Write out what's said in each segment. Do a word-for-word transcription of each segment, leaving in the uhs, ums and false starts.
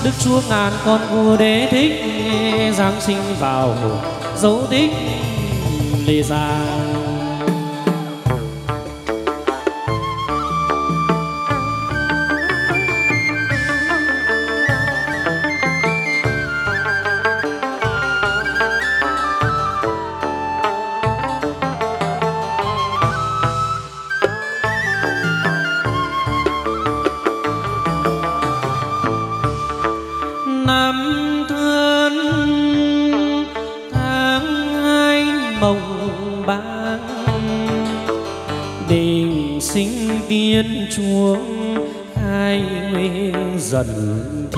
Đức Chúa ngàn con vua đế thích giáng sinh vào dấu tích lê gia. Tiên Chúa hai dần thi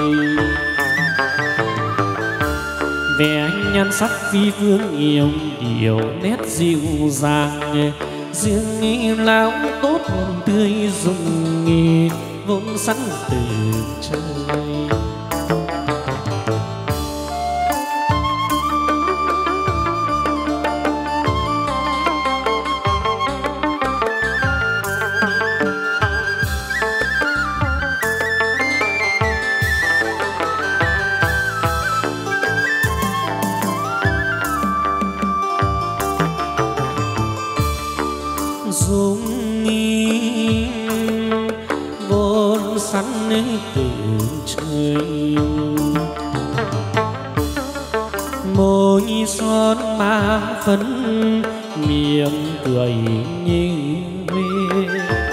vẻ nhan sắc phi vương yêu điều nét dịu dàng, riêng nghi lão tốt tươi dùng nghi vốn sẵn từ trời. Dung nghi vốn sẵn từ trời, môi son mang phấn miệng cười như huê,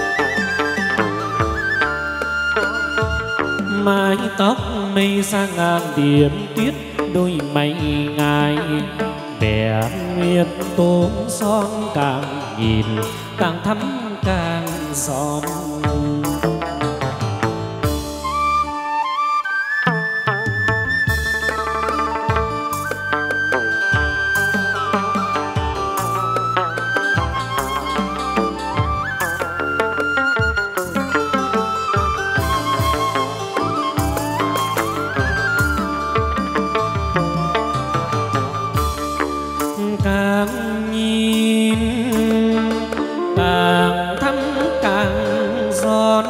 mái tóc mây sang ngàn điểm tuyết đôi mày ngài, vẻ nguyệt tố son càng nhìn càng thắm càng giòn. Càng nhìn càng thắm càng giòn,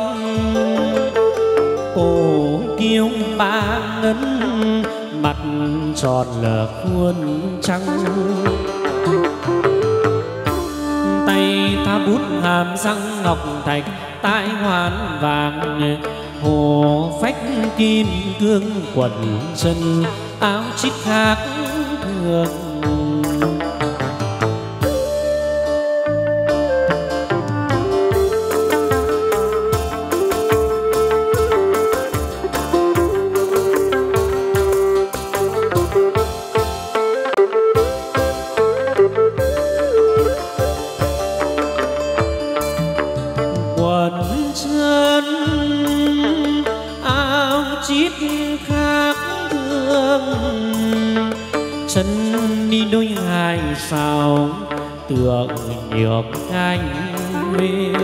cổ kiêu ba ngân mặt tròn lờ khuôn trắng, tay tha bút hàm răng ngọc thạch tai hoàn vàng, hồ phách kim cương quần chân áo chít khác thường. Quần chân áo chít khác thường, chân đi đôi hai sao tượng nhược anh mê,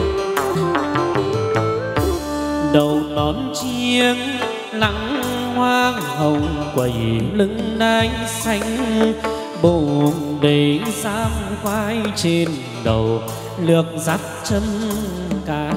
đầu nón chiêng lắng hoang hồng quẩy lưng đai xanh, bồ đầy giang vai trên đầu lược dắt chân cài.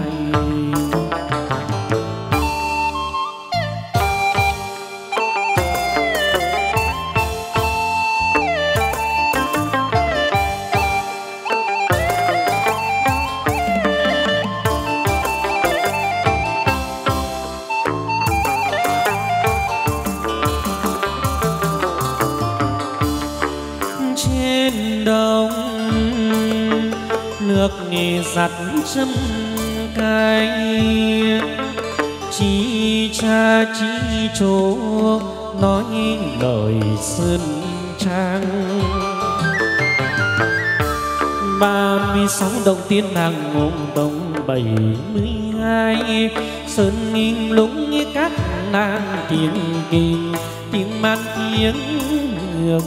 Trên đồng nước nghề giặt châm cay, chi cha chi chỗ nói lời sơn trang. Ba mươi sáu đồng tiên hàng ngôn đồng bảy mươi hai, sơn im lũng các nàng tiếng kinh tiếng man tiếng hương.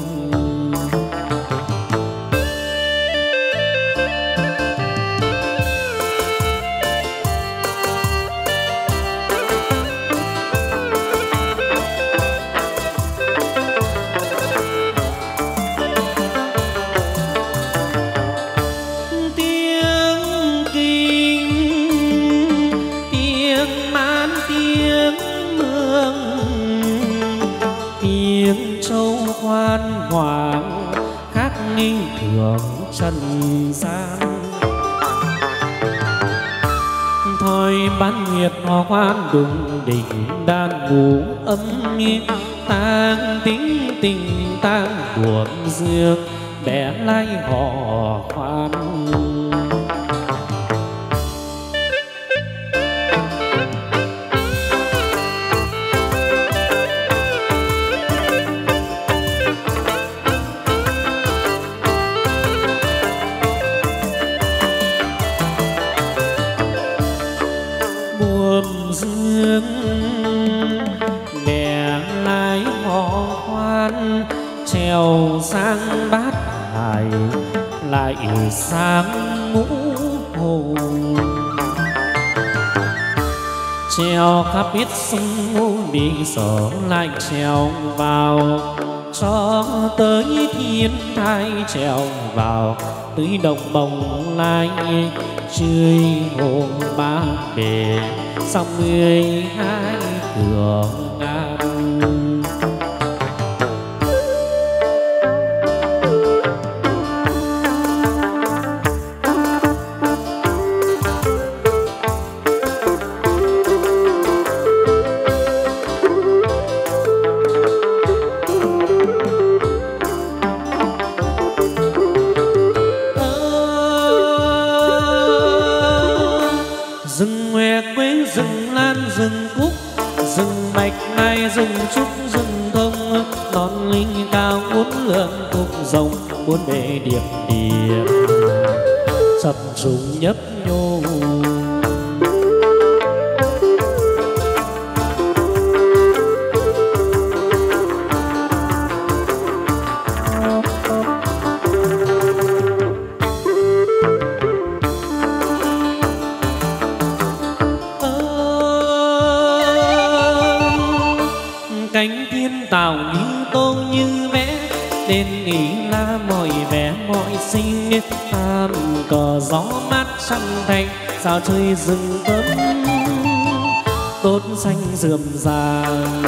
tiếng man tiếng mương ngoan hoàng khác nghi thường trần gian. Thôi bán nguyệt hoa quan đùng đỉnh đàn ngủ âm tang tính tình tang buồn dương bẻ lai họ khoan. Trèo sang bát hải lại sang ngũ hồ, trèo khắp biết sông ngũ bị sở lại trèo vào cho tới thiên thai, trèo vào tới đồng bồng lai chơi hồ ba bể sau mười hai cửa ngàn. Bốn bề điệp điệp sập súng nhấp nhô, cánh thiên tảo như tô như vẽ tên ý là mọi vẻ mọi sinh tham cờ gió mát trăng thanh sao trời rừng thơm tốt xanh rườm rà.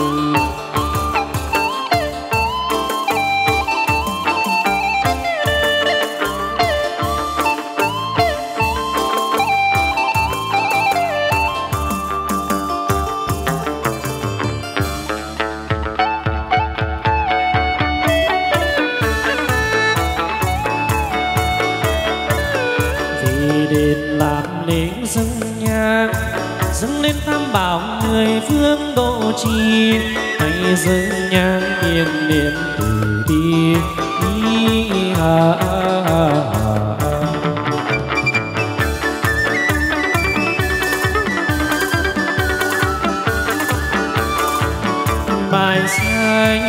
Dâng lên tam bảo người phương độ trì, hãy dâng nhang niệm niệm từ bi. À, à, à, à. Bài say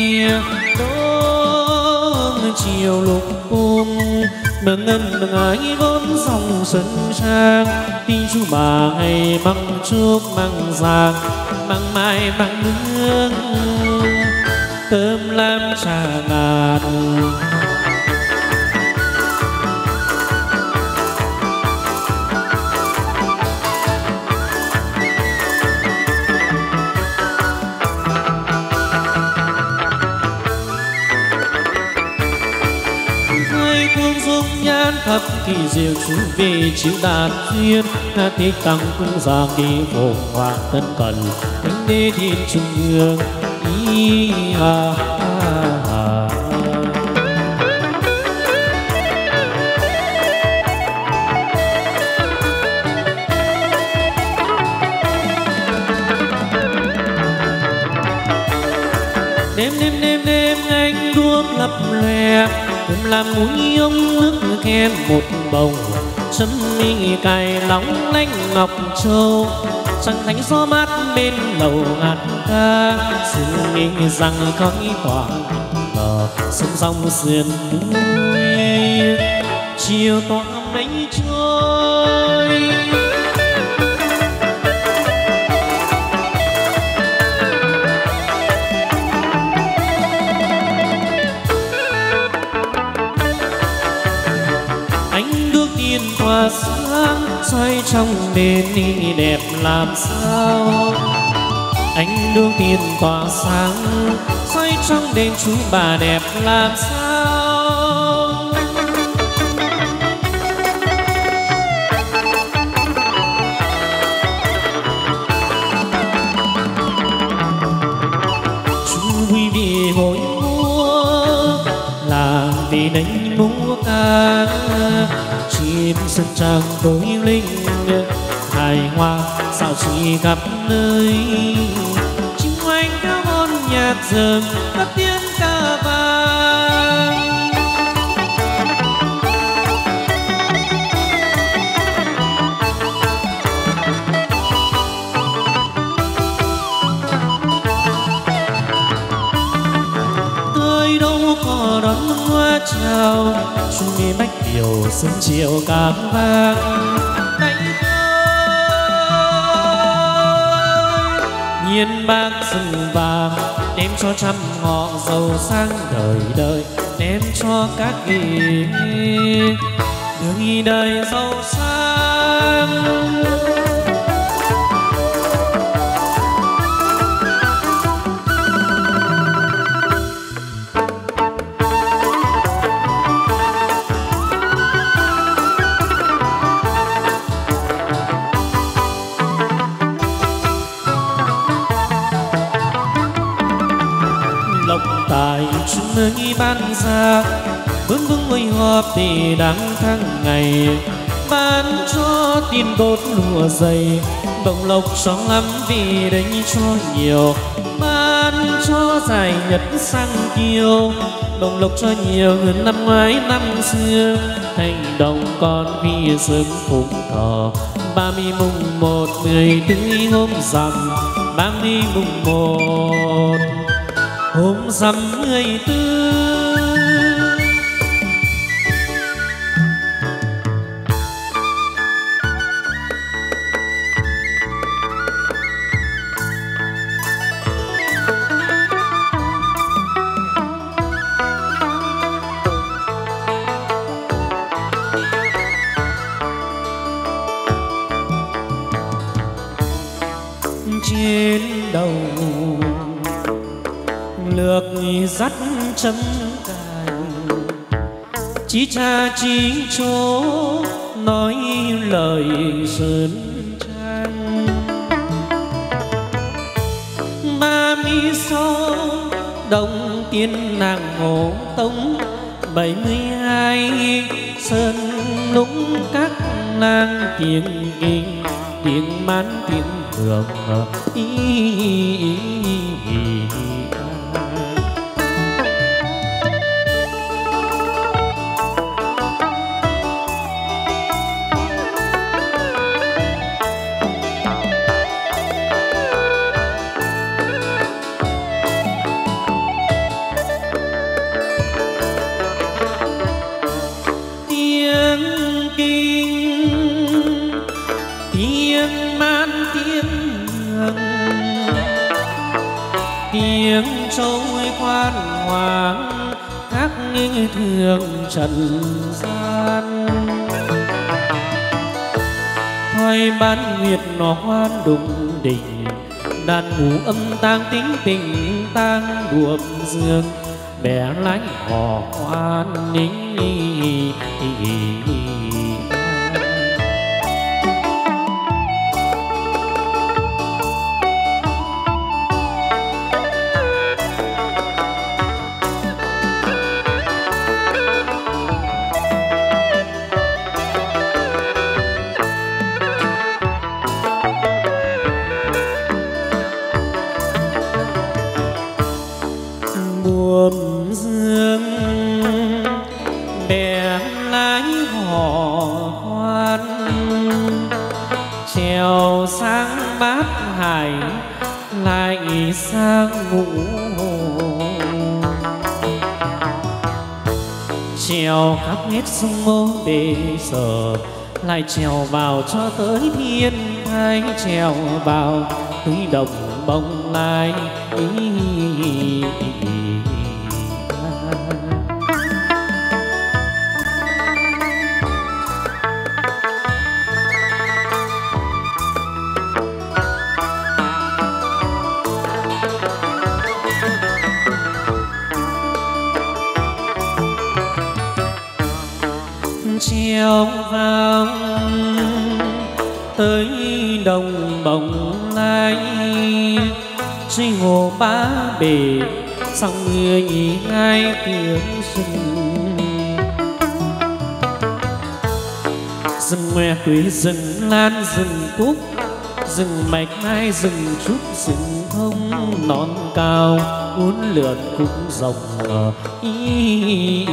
đón chiều lục cung mừng ngân mừng ái vốn dòng xuân sang, tin chú bà hay măng chúc măng giang măng mai măng nương cơm lam trà ngàn. Thấp kỳ diệu chú về chịu đàn duyên thích tăng cung giang đi phổ hoàng tân cần cánh đê thiên trung ương ý à, à, à. Đêm đêm đêm đêm anh đuốc lập lòe cùng làm mũi ông nước khen một bồng chân mi cài lóng lánh ngọc châu trăng thánh gió mát bên lầu ngàn ca xin nghĩ rằng khói tỏa bờ sông sông sườn núi chiều tỏa mây trôi. Tỏa sáng soi trong đêm đi đẹp làm sao ánh nương tiền tỏa sáng soi trong đêm chú bà đẹp làm sao. Chú vui vì hội múa là vì đánh múa ca, chim sân trăng tối linh hài hoa sao chỉ khắp nơi. Chim oanh cao ngôn nhạc rừng cất tiếng ca vang. Tới đâu có đón hoa chào, chung đi bách điều sớm chiều cám vang. Nhiên bác rừng vàng đem cho trăm ngọ giàu sang đời đời, đem cho các vị đời đời giàu sang. Tại chúng nơi ban ra vương vương ngồi họp thì đáng tháng ngày, ban cho tiền tốt lụa dày bồng lộc cho lắm vì đấy cho nhiều, ban cho dài nhật sang kiều bồng lộc cho nhiều hơn năm ngoái năm xưa. Thành đồng con vì sớm phụng thọ ba mươi mùng một mười tứ hôm rằm, ba mươi mùng một hôm rằm mười tư. Trên đầu lược dắt chấm cài, chí cha chí chỗ nói lời sơn trang. Ba mươi sáu đồng tiên nàng hồ tống, bảy mươi hai sơn lũng các nàng tiếng kinh tiếng mán tiếng hưởng ý, ý, ý, ý. Tiếng trôi khoan hoàng các nghi thường trần gian, thoại ban nguyệt nó hoan đùng đỉnh, đàn ngũ âm tang tính tình tang đuộm dương, bẻ lánh hò hoan nính. Buồm dương bè lái hò hoan, chèo sang bát hải lại sang ngũ hồ, chèo khắp hết sông Ngô Bể Sở, lại chèo vào cho tới thiên thai, chèo vào túi đồng bông lai. Ý, ý, ý. treo vào tới đồng bồng lai suy hồ bá bể xong người nhí ngay tiếng rừng rừng ngoe quế rừng lan rừng cúc rừng mạch mai rừng trúc rừng thông non cao uốn lượn cũng rộng ý.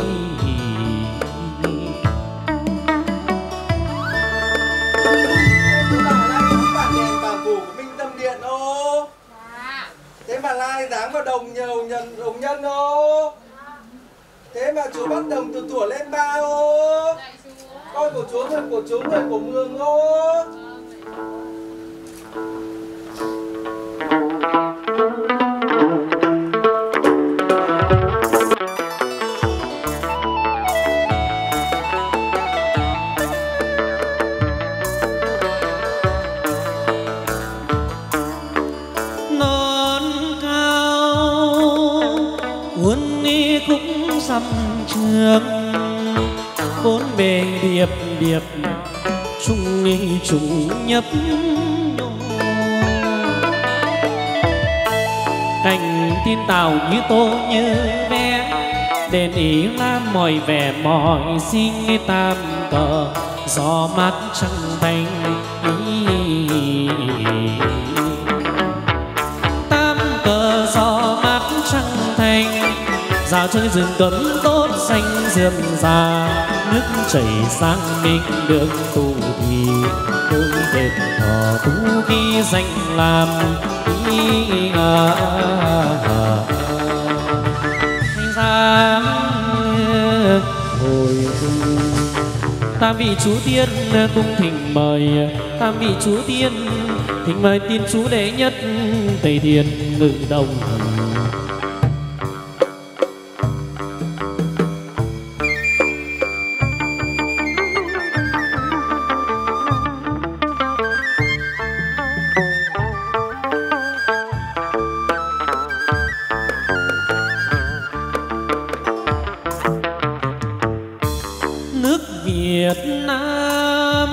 Thế mà lai dáng vào đồng nhiều nhân đồng nhân ô. Thế mà chúa bắt đồng từ tủa lên ba ô. Con của chúa thật của chúa người của mường ô. Xăm trường bốn bề điệp điệp trung nghi trùng nhấp nhô cành tin tàu như tô như bé đền ý lam mỏi vẻ mỏi sinh tam cờ gió mát trăng thanh tam cờ gió mát trăng thanh dạo chơi rừng cấm tốt xanh rườm rà nước chảy sang mình đường tù thì đôi đền thờ tú khi danh làm ý à dáng hồi tam vị chú tiên cung thỉnh mời tam vị chú tiên thỉnh mời tiên chú đệ nhất Tây Thiên Ngự Đồng. Việt Nam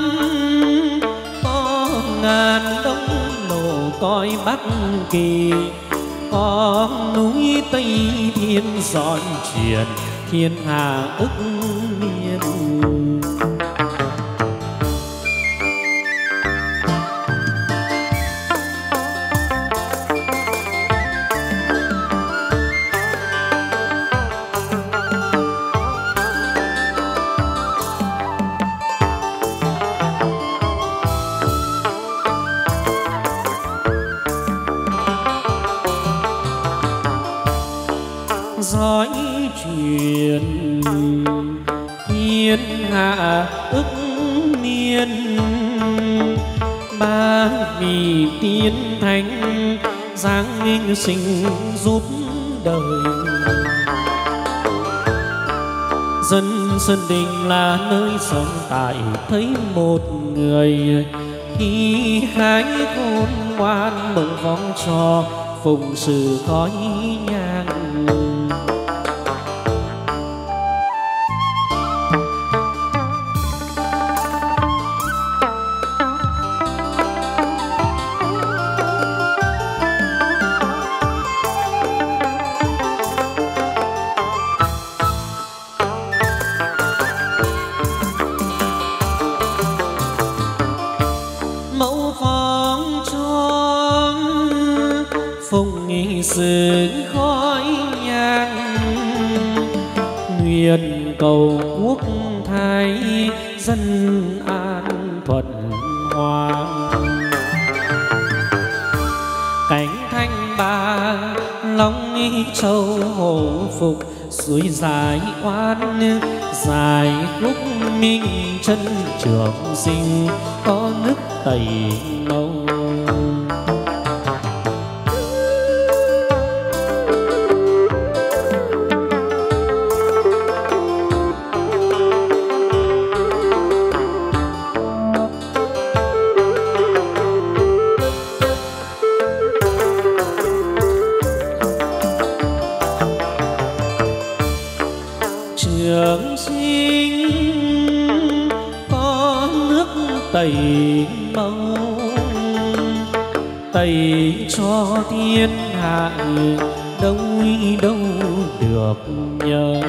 có ngàn đông nổ coi Bắc Kỳ, có núi Tây Thiên dọn truyền thiên hà ức miền. Dõi truyền thiên hạ ức niên, ba vì tiên thánh giáng nghinh sinh giúp đời. Dân Sơn Đình là nơi sống tại, thấy một người khi hái khôn ngoan mừng vong cho phụng sự khói nhang. Mẫu phong cho phụng nghị sự khói nhang, nguyện cầu quốc thái dân an thuận hòa. Cảnh thanh ba long châu hổ phục, suối dài oan dài khúc minh chân trường sinh, có nước tẩy màu. Trường sinh tẩy mẫu tẩy cho thiên hạ đâu đâu được nhờ.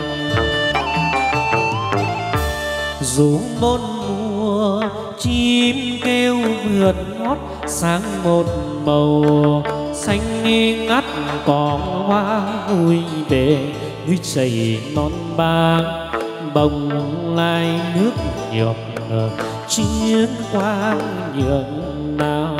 Dù bốn mùa chim kêu vượt hót sáng một màu xanh ngắt còn hoa vui về như chảy non bạc bồng lai nước nhược chiến qua nhường nào.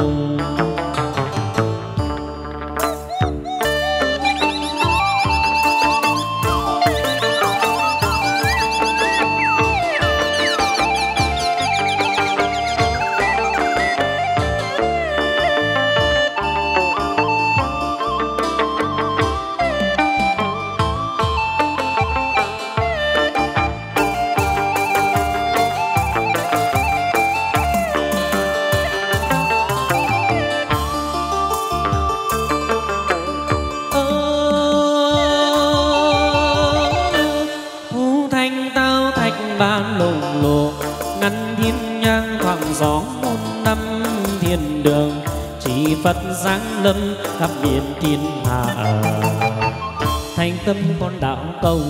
Phật giáng lâm khắp miền thiên hạ thành tâm con đạo cầu.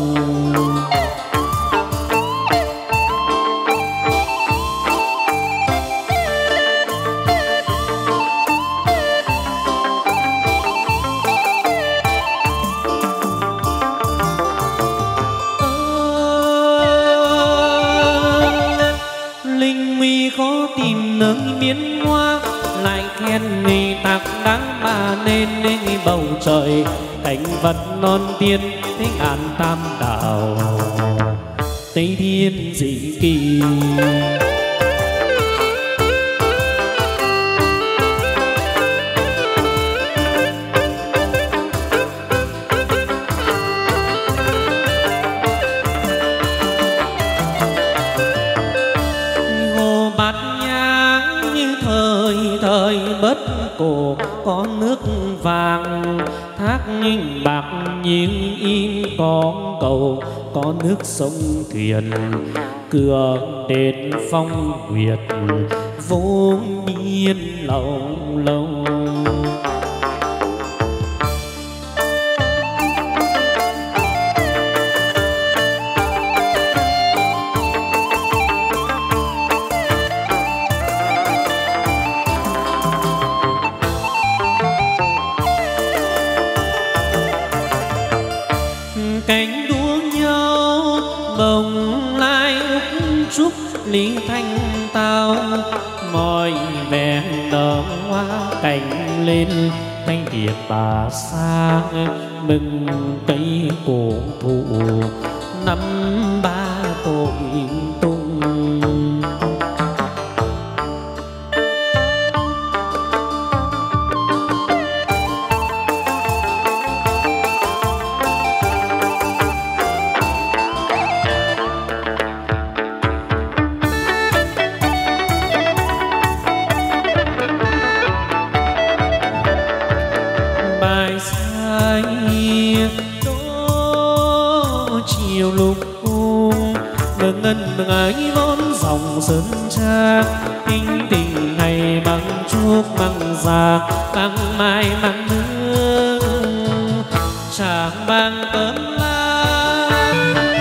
Linh nguy khó tìm nơi miến hoa lại khen người tạc đáng mà nên nên bầu trời cảnh vật non tiên thế ngàn tam đạo tây thiên dị kỳ. Hồ Bát Nhang như thời thời bất cổ có nước vàng thác bạc nhưng im có cầu có nước sông thuyền cửa đền phong nguyệt vô biên lâu lâu. Cánh đua nhau bồng lai úc trúc lý thanh tao mọi vẻ nở hoa cảnh lên thanh tiệt bà sang mừng cây cổ thụ năm ba cội tung. Chiều lục cung mừng ngân mừng ái vốn dòng sơn tra kinh tình này bằng chuốc bằng già bằng mai bằng hương chàng bằng cơm la.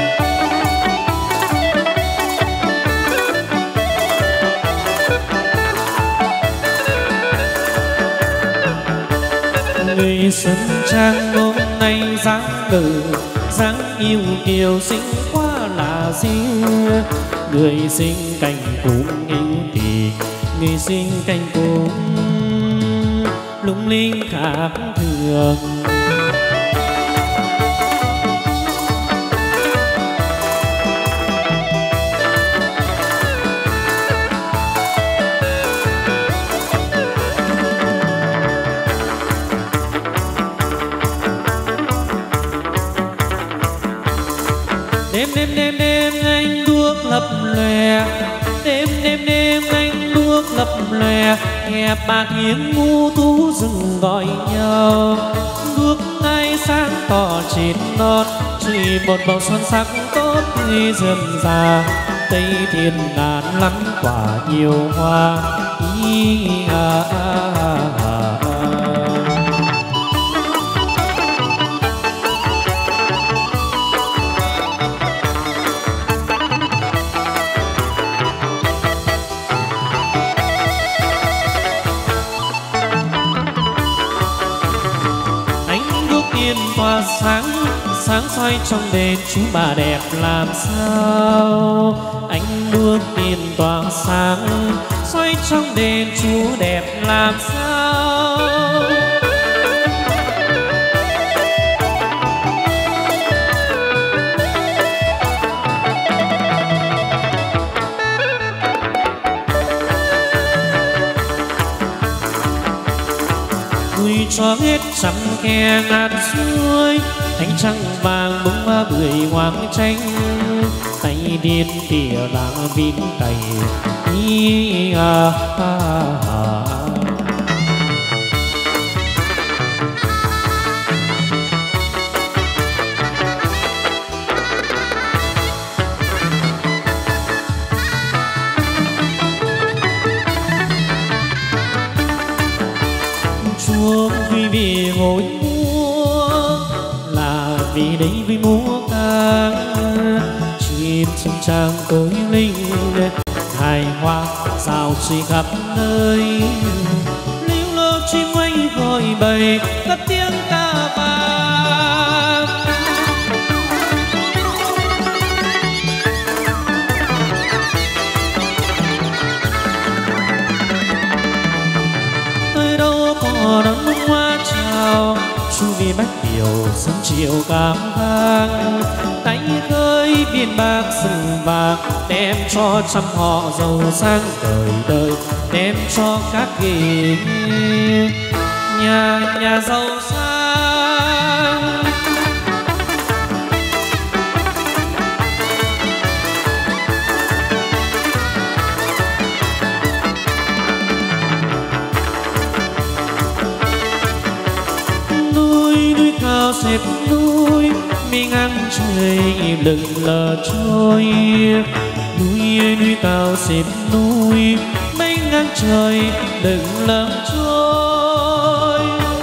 Người sơn trang hôm nay dáng ngự dáng yêu kiều xinh quá là xinh. Người sinh cảnh cũng yêu thì người sinh cảnh cũng lung linh khác thường. Đêm đêm đêm đêm anh đuốc lập lòe, đêm đêm đêm anh đuốc lập lòe, nghe ba tiếng ngu thú rừng gọi nhau. Đuốc ngay sáng tỏ trên non, chỉ một bầu xuân sắc tốt tươi rườm rà. Tây Thiên ngàn lắm quả nhiều hoa ý à, à, à, à. Tỏa sáng sáng soi trong đền chú bà đẹp làm sao. Ánh đuốc tiền tỏa sáng soi trong đền chú đẹp làm sao. Vui cho hết trăm khe ngàn suối, ánh trăng vàng bông hoa bưởi hoàng tranh. Tay điên tỉa làng vin cày ý à, à, à. Chuông vì vì ngồi múa là vì đây vì múa ca. Chim sung trang tối linh hài hoa sao suy khắp nơi. Líu lo chim oanh gọi bầy cất tiếng ca vang. Tới đâu có đón bông hoa chào, chu vi bách điều sớm chiều cảm vang. Tay khơi biên bạc sừng vàng đem cho trăm họ giàu sang đời đời. Đem cho các nghề nhà nhà giàu sang. Núi núi cao xếp núi mi ngang trời lừng lờ trôi. Núi núi cao xếp núi mây ngang trời lừng lờ trôi.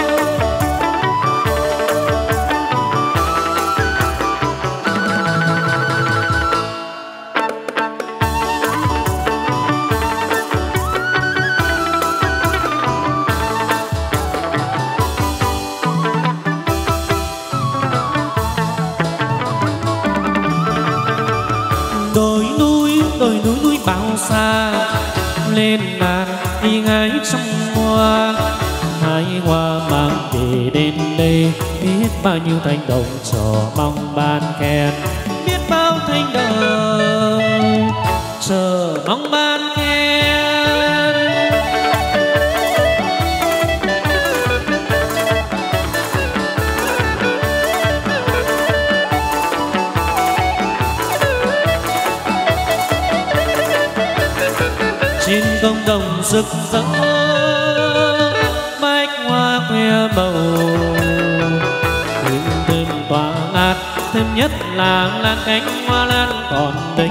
Đồi núi đồi núi núi bao xa lên nàng đi ngái trong hoa. Hai hoa mang về đến đây biết bao nhiêu thanh đồng chờ mong ban khen. Biết bao thanh đồng chờ mong ban khen. Trên công đồng rực rỡ bách hoa khoe màu. Hương thơm tỏa ngát thơm nhất là lan cánh hoa lan còn đây.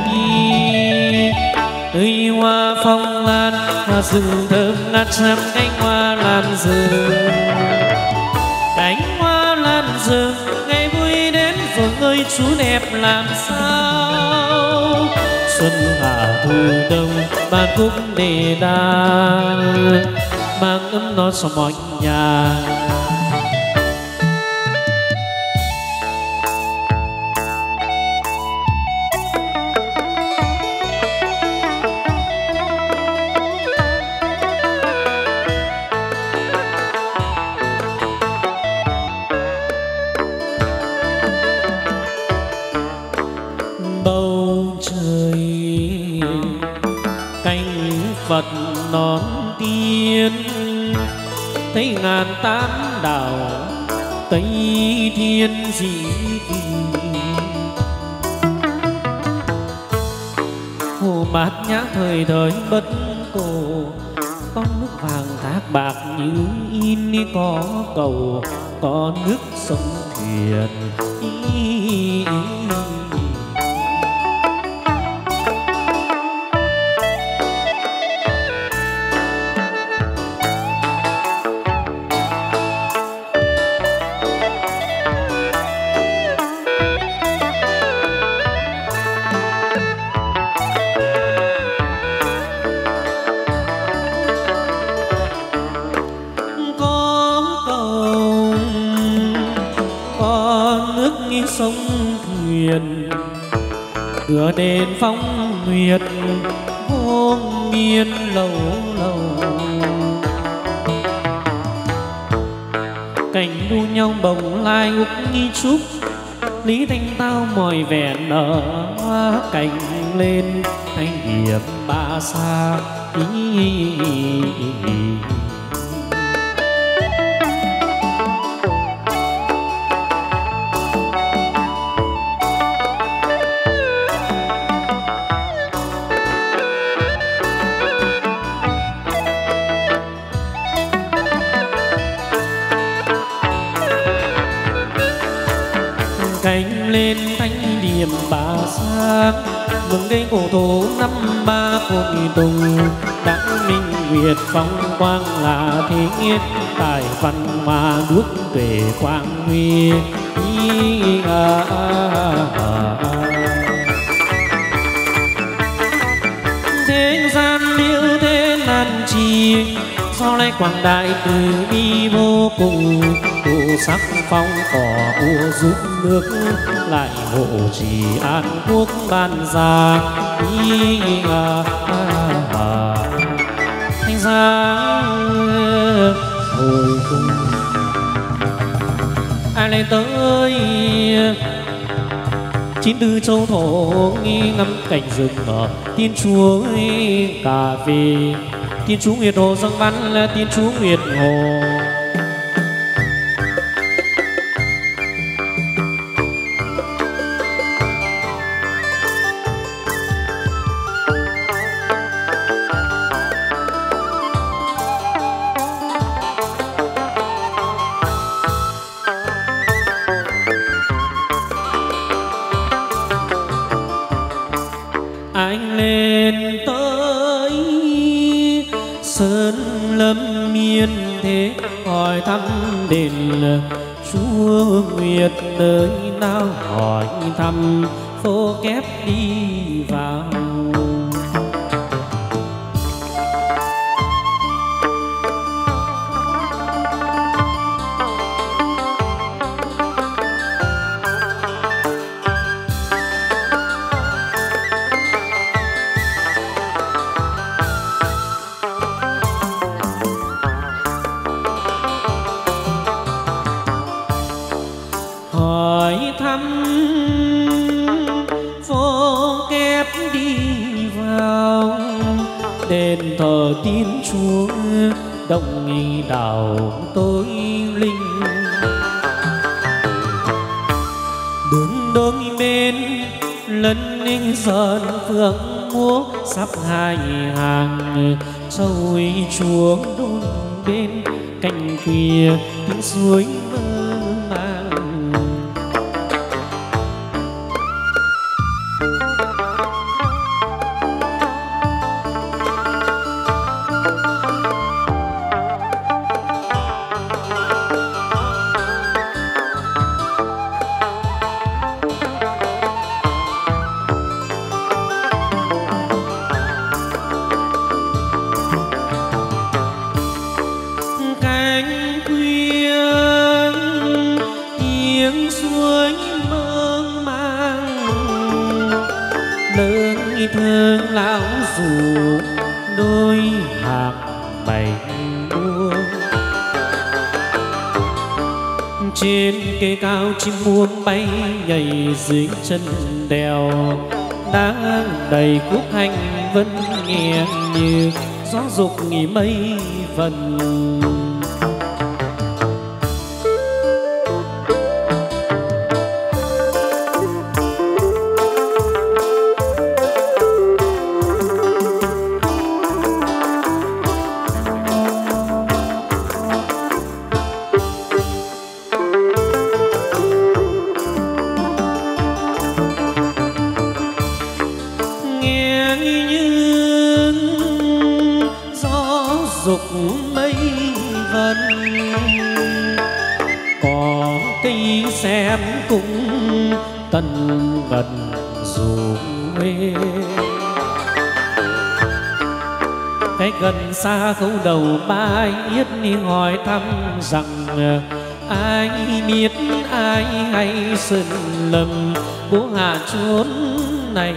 Tươi hoa phong lan hoa rừng thơm ngát trăm cánh hoa lan rừng. Cánh hoa lan rừng ngày vui đến rồi ơi chú đẹp làm sao. Xuân hạ thu đông ban cúc đề đa mang ấm no cho mọi nhà. Bầu trời cánh Phật nón tiên, thấy ngàn tám đảo Tây Thiên dị kỳ. Hồ Bát Nhã thời thời bất cổ, có nước vàng thác bạc như in có cầu, có nước sông thuyền ý, ý, ý. sông thuyền cửa đền phong nguyệt vô miên lâu lâu. Cảnh đu nhau bồng lai úc nghi trúc lý thanh tao mỏi vẻ nở hoa cảnh lên thanh hiệp ba xa ý. Cánh lên thanh điểm bà sáng mừng cây cổ thổ năm ba cội tùng đặng minh nguyệt phong quang là thế nghiết tài văn hoa nước về quang huy à, à, à, à. Thế gian liễu thế nan chi sau này quảng đại từ bi vô cùng đủ sắc phong cỏ ua giúp nước lại hộ trì an quốc ban gia ý à, à, à. Thanh giang hồi cung ai lại tới chín tư châu thổ nghi ngắm cảnh rừng ở tiên chúa cà phê tiên chú Nguyệt Hồ dâng văn là tiên chú Nguyệt Hồ. Anh lên tới sơn lâm miên thế hỏi thăm đền chúa Nguyệt nơi nào hỏi thăm phố kép đi vào. Hỏi thăm phố kép đi vào đền thờ tiên chúa động nghi đào tối linh. Đường đôi bên lân ninh sơn phượng múa sắp hai hàng trôi chuông đôn bên cạnh kia tiếng suối mơ màng. Tiếng suối mơ màng lớn thương lão rủ đôi hạt bày buông trên cây cao chim muông bay nhảy dưới chân đèo đang đầy cúc hành vẫn nghe như gió dục nghỉ mây vần. Dục mây vần có cây xem cũng tần gần dù mê cách gần xa khấu đầu ba yết đi hỏi thăm rằng ai biết ai hay sơn lâm bố hạ chốn này.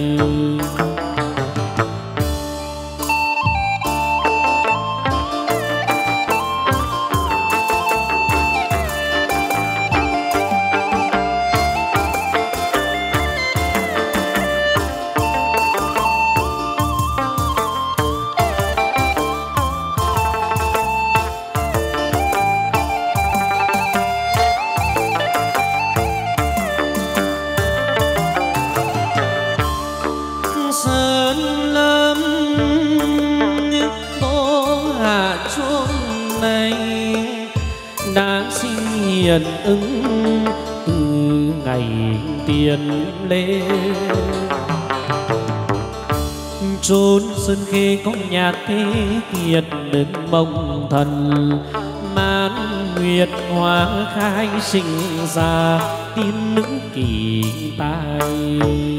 Hiền ứng từ ngày tiền lễ, chốn sơn khê có nhà thế kiệt đừng mong thần, mãn nguyệt hoa khai sinh ra tiên nữ kỳ tài.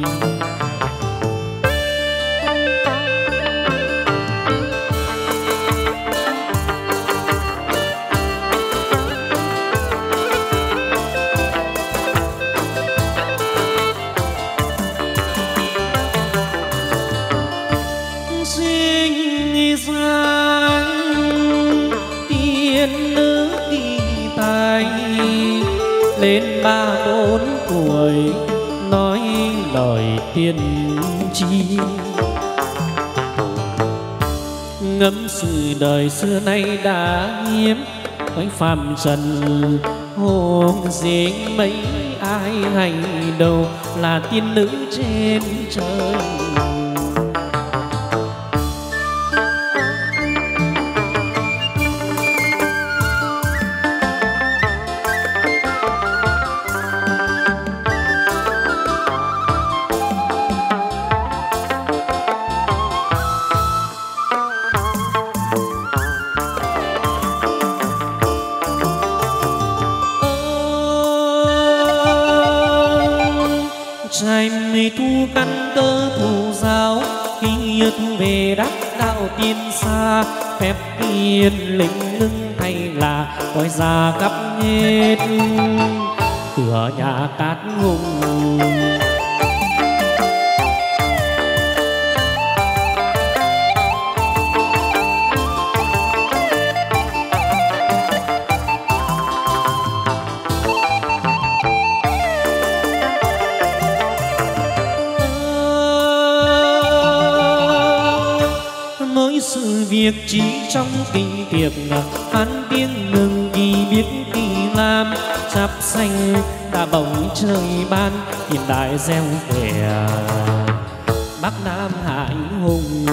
Lên ba bốn tuổi nói lời tiên tri, ngẫm sự đời xưa nay đã hiếm, với phàm trần hôm riêng mấy ai hay đâu là tiên nữ trên trời. Trai mây thu căn tơ thủ giáo, khi thu về đắc đạo tiên xa, phép tiên linh lưng hay là coi ra khắp hết cửa nhà cát hùng. Sự việc chỉ trong kỳ tiệc, phán tiếng ngừng vì biết kỳ làm, chắp xanh đã bồng trời ban, hiện đại gieo vẻ Bắc Nam hải hùng.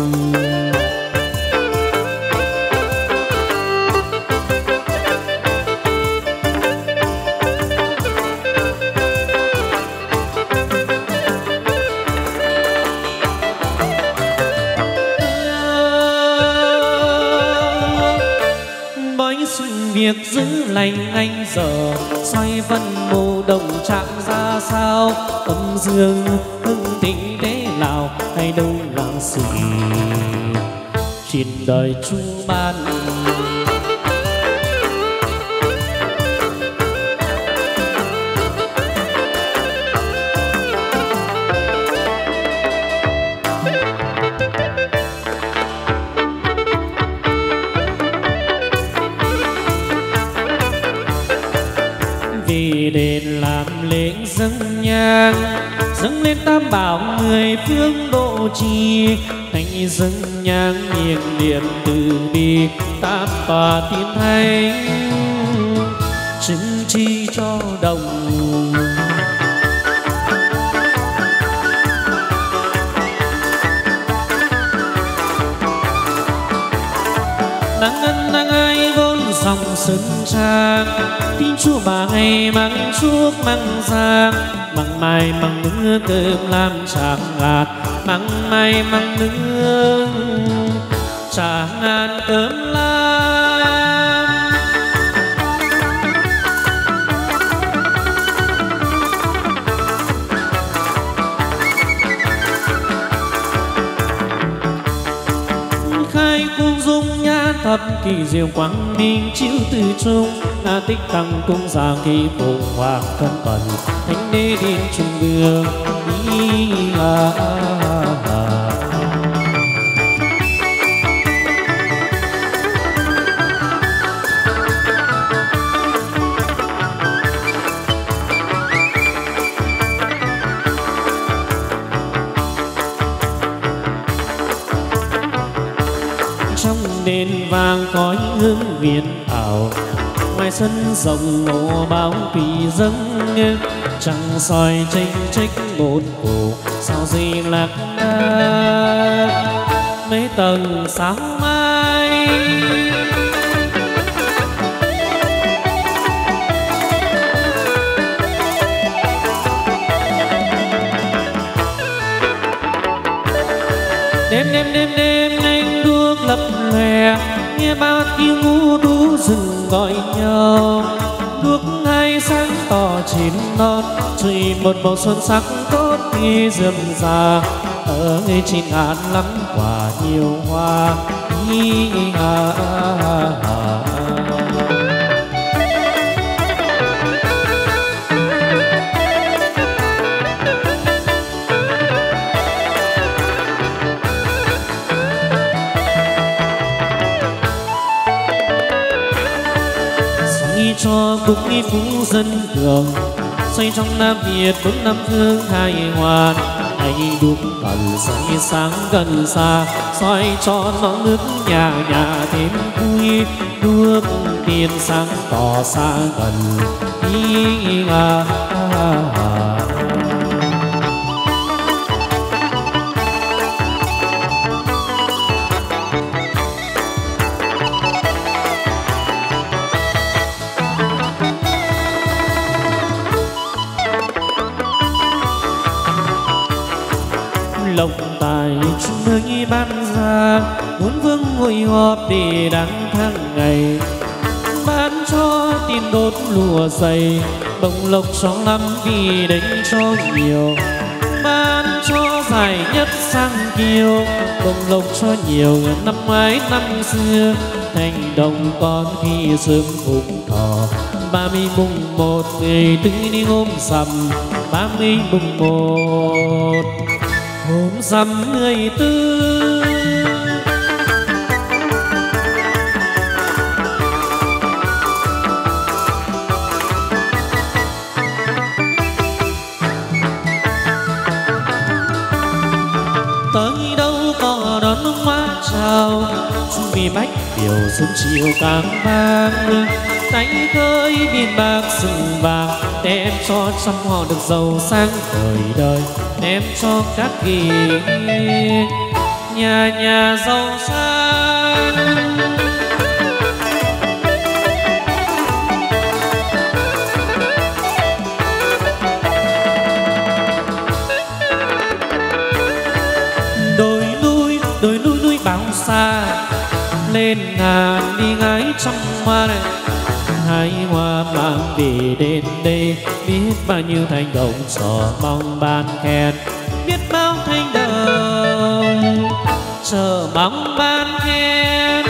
Việc giữ lành anh giờ xoay vân mô đồng trạng ra sao, âm dương hưng thịnh thế nào hay đâu là sự truyền đời Chúa ban. Về đền làm lễ dâng nhang, dâng lên tam bảo mười phương độ trì, thành dâng nhang nhiệt liệt từ bi tam tòa tiên thánh, chứng chi cho đồng. Nắng ân nắng ai vốn dòng sơn trang, tin Chúa bà ngày mang chuốc mang giang, mang mai mang nước cơm làm tràng ngạt, mang mai mang nước tràng ngàn cơm lam. Khai cung dung nhan thập kỳ diệu quang minh chiếu từ trung na tích tăng cung giang kỳ phụng hoàng thân tần thánh đế điện trung vương ý à, à, à. Đền vàng khói hương viễn ảo ngoài sân rộng ngộ báo tùy dâng trăng soi tranh trách một cổ sao gì lạc mấy tầng sáng mai đêm đêm đêm đêm anh đuốc lập lòe nghe bao tiếng ngũ đú rừng gọi nhau đuốc hai sáng tỏ trên non trời một màu xuân sắc tốt khi rườm rà ở ngay trên ngàn lắm quả nhiều hoa ý à, à, à. Cho cục nghi phú dân thường xoay trong Nam Việt bốn năm phương hài hoàn hay đuốc tần soi sáng gần xa soi cho ngõ nước nhà nhà thêm vui đuốc tiền sáng tỏ xa gần ý à, à, à. Lộc tài chúng nơi ban ra muốn vương ngồi họp để đáng tháng ngày bán cho tiền đốt lùa dày bồng lộc cho lắm vì đánh cho nhiều bán cho dài nhất sang kiều bồng lộc cho nhiều năm ngoái năm xưa thành đồng con khi sớm phụng thọ ba mươi mùng một người tứ đi hôm rằm ba mươi mùng một hôm rằm mười tư tới đâu có đón hoa chào chung vì bách biểu sớm chiều càng vang đánh khơi biên bạc rừng vàng đem cho trăm họ được giàu sang thời đời đem cho các kỳ nhà nhà giàu sang đồi núi đồi núi núi bao xa lên ngàn đi ngái trăm hoa này hai hoa mang về đến đây biết bao nhiêu thành đồng sò mong ban khen biết bao thành đồng chờ mong ban khen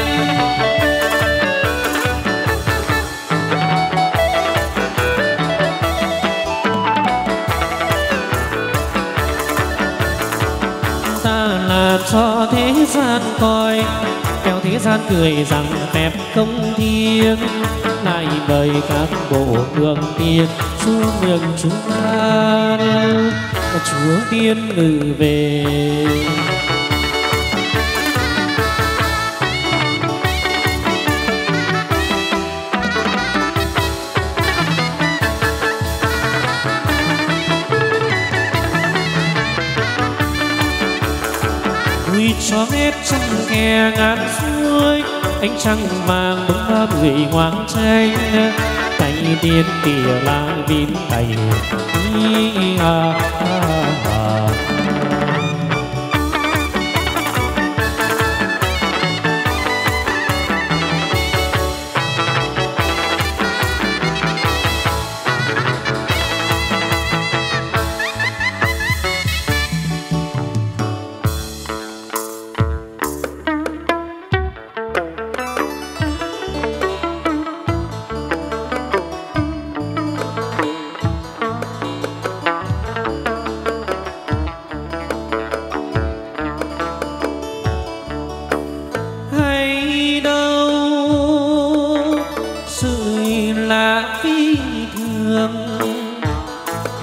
ta làm cho thế gian coi kéo thế gian cười rằng đẹp công thiêng lại mời các bộ hương tiên chúa mừng chúng ta chúa tiên ngự về vui cho hết trăm khe ngàn suối ánh trăng vàng bóng ba bưởi hoang tranh tay tiên tỉa lá vin tay ý à, à, à.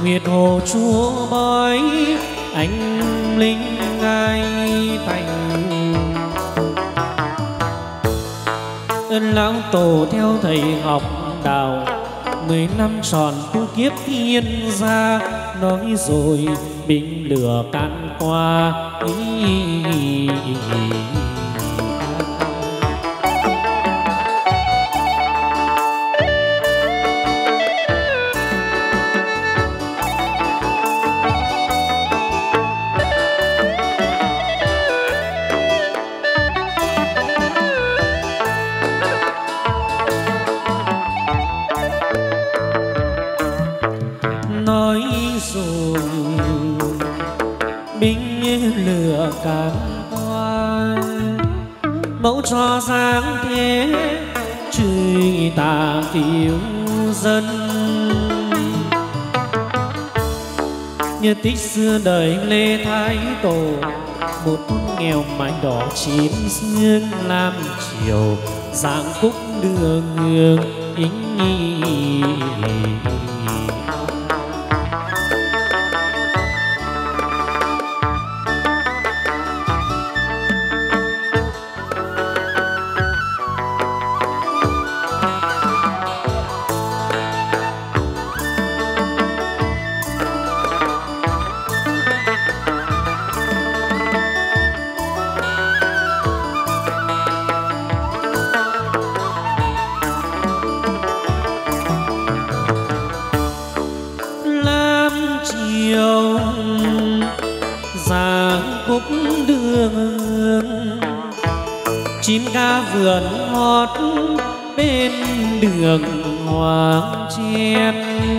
Nguyệt hồ chúa bói anh linh ai thành. Ơn lão tổ theo thầy học đạo, mười năm tròn tu kiếp thiên gia. Nói rồi binh lửa can qua ý, ý, ý, ý. Nói rồi binh lửa can qua, mẫu cho dáng thế chửi tà thiếu dân. Như tích xưa đời Lê Thái Tổ, một nghèo mái đỏ chín dương lam chiều, dạng cúc đưa hương ính ý. Chim ca vườn hót bên đường hoàng chen,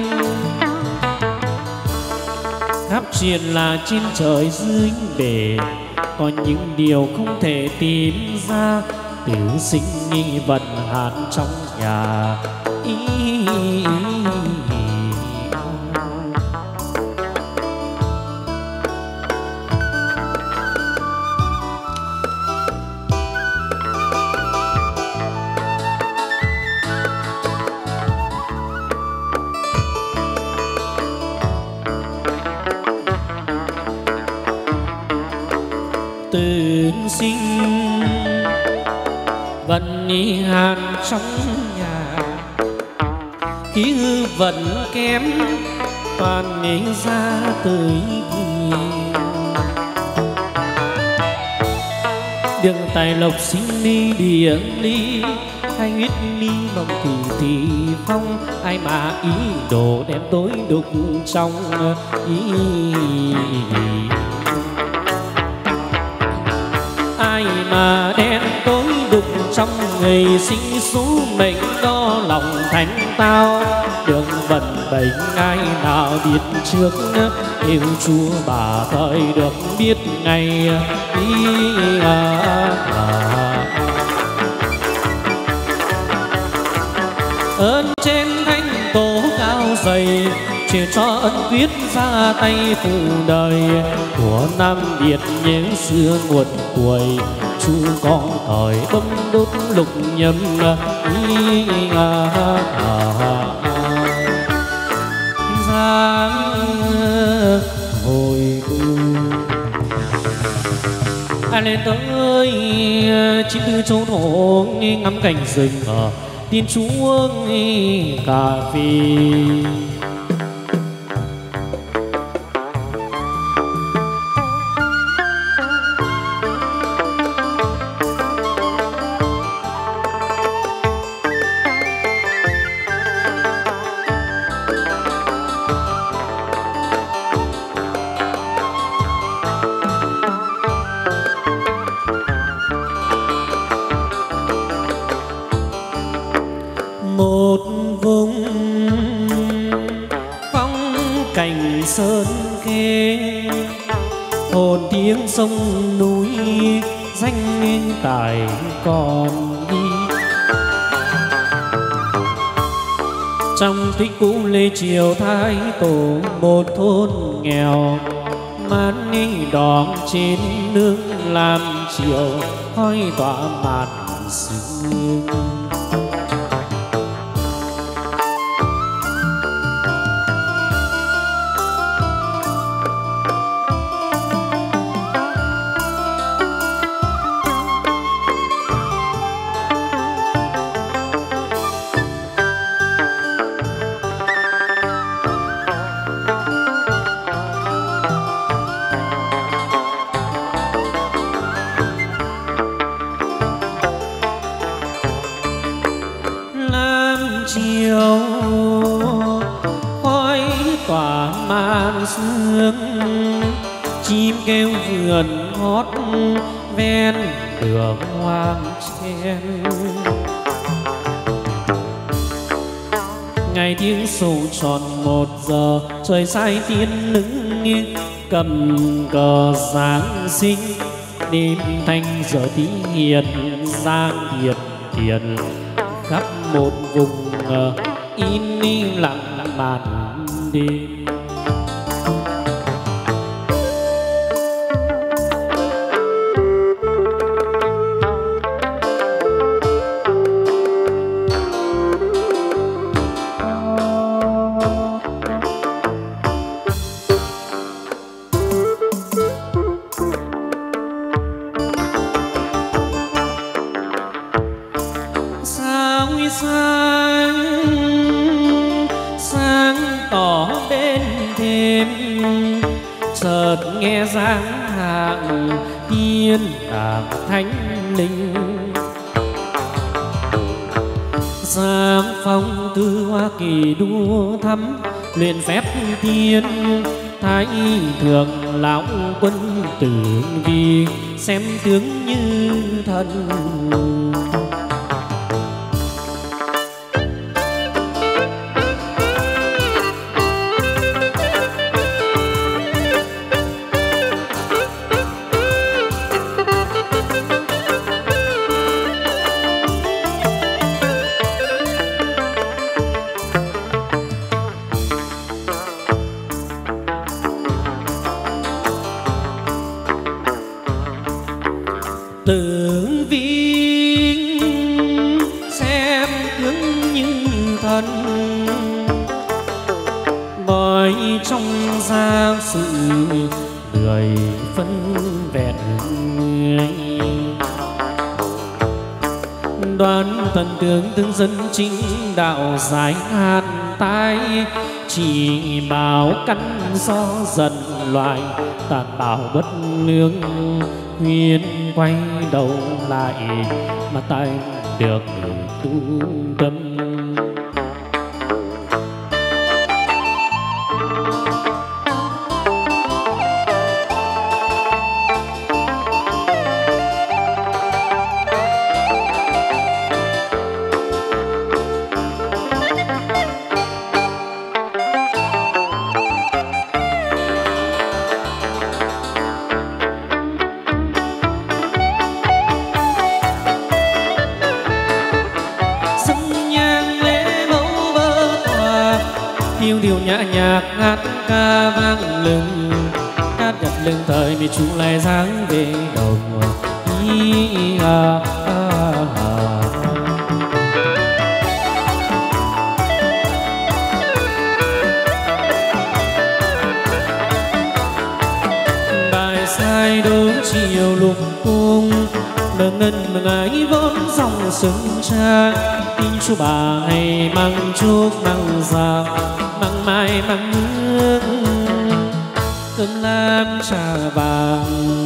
khắp truyền là trên trời dưới bể, có những điều không thể tìm ra. Tử sinh nghi vận hạn trong nhà ý, ý, ý. Tử sinh vận ni hạn trong nhà, khí hư vận kém toàn nghĩ ra tới kỳ. Đường tài lộc sinh ni địa ly, hai huyết ni mộng thì thì phong. Ai mà ý đồ đem tối đục trong ý, ai mà đen tối đục trong ngày sinh số mệnh đo lòng thánh tao. Đường vận bệnh ai nào biết trước, yêu Chúa bà thời được biết ngày đi à, à. Ơn trên thánh tổ cao dày, truyền cho ân quyết ra tay phụ đời. Của Nam Việt nhớ xưa nguồn tuổi, chú con thời bấm đốt lục nhâm ý à, à, à. Giang hồi ai lên tới chín tư châu thổ, ngắm cảnh rừng ở tiên chúa cà phê. Một vùng phong cảnh sơn kê, hồn tiếng sông núi danh tài còn đi. Trong tích cũ Lê Triều Thái Tổ, một thôn nghèo mát đi đòn trên nước làm chiều, khói tỏa mạt sương. màn sương, chim kêu vườn hót ven đường hoang chen. Ngày tiếng sổ tròn một giờ, trời sai tiên nữ cầm cờ Giáng sinh. Đêm thanh giờ tí hiền giang hiền hiền khắp một vùng im lặng màn đêm. Nghe giáng hạng tiên đàng thánh linh, giáng phong từ Hoa Kỳ đua thắm luyện phép tiên. Thái thượng lão quân tử vi xem tướng như thần. Tử vi xem tướng như thần, bởi trong gia sự người phân vẹn người. Đoán thần tướng tướng dân chính đạo giải hạn tai, chỉ bảo căn do dần loài tàn bạo bất lương. Huyền quay đầu lại mà tay được tu tâm. Điều điều nhã nhạc hát ca vang lừng, hát nhặt lưng thời vì chúng lại dáng về đầu ý à, à, à. Bài sai đôi chiều lục cung, nâng ngân mừng ấy vốn dòng sừng trang. Tin chú bà hay mang chúc mang già, mang mai mang nước cơm lam trà vàng.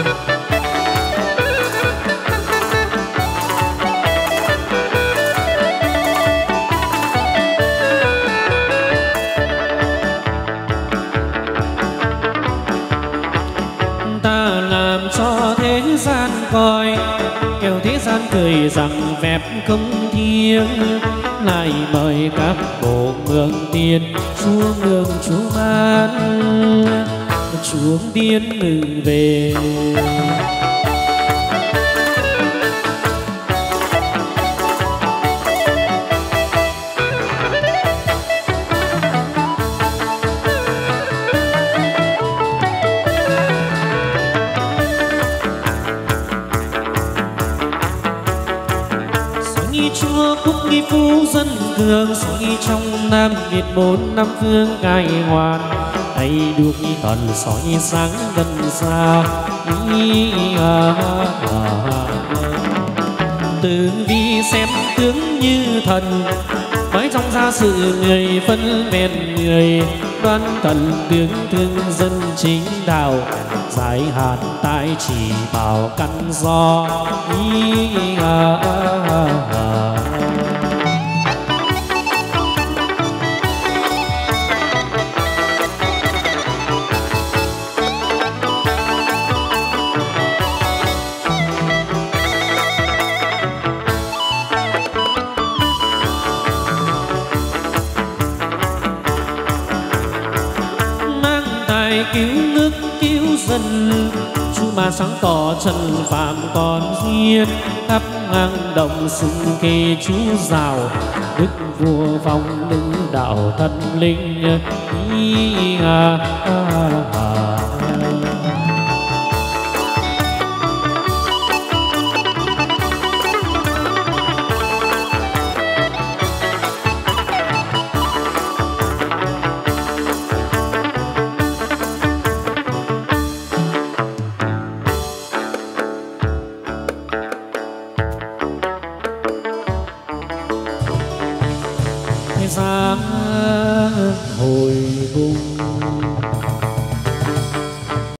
Ta làm cho thế gian coi, kẻo thế gian cười rằng vẹp không thiêng. Lại mời các bộ mường tiên xuống đường chú ban, xuống tiên mừng về. Chúa cúc nghi phú dân cường, suy nghi trong Nam Việt bốn năm phương cai hoàn. Hãy được nghi thần soi sáng gần xa. À, à, à. Tử vi xem tướng như thần, bởi trong gia sự người phân vẹn người. Đoán thần tướng thương dân chính đạo, giải hạn tai chỉ bảo căn do. À, à, à, à. ngài cứu nước cứu dân, chú mà sáng tỏ trần phạm còn duyên, khắp ngang động xưng kê chú rào, đức vua phong đứng đạo thần linh. Ý, à, à, à. Giang hồi vùng